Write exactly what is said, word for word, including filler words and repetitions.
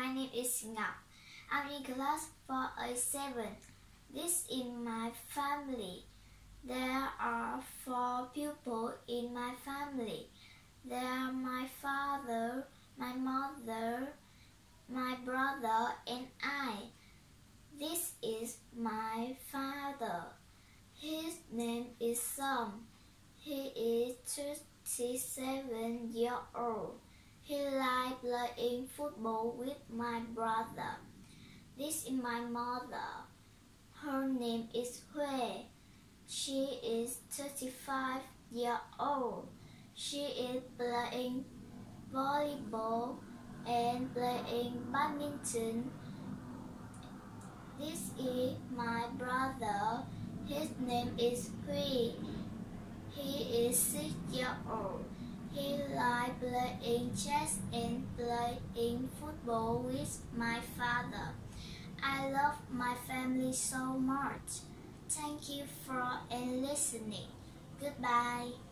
name is Ngọc. I'm in class four A seven. This is my family. There are four people in my family. They are my father, my mother, my brother, and I. This is my father. His name is Sam. He is thirty-seven years old. He likes playing football with my brother. This is my mother. Her name is Huê. She is thirty-five years old. She is playing volleyball and playing badminton. This is my brother. His name is Huy. He is six years old. He likes playing chess and playing football with my father. I love my family so much. Thank you for listening. Goodbye.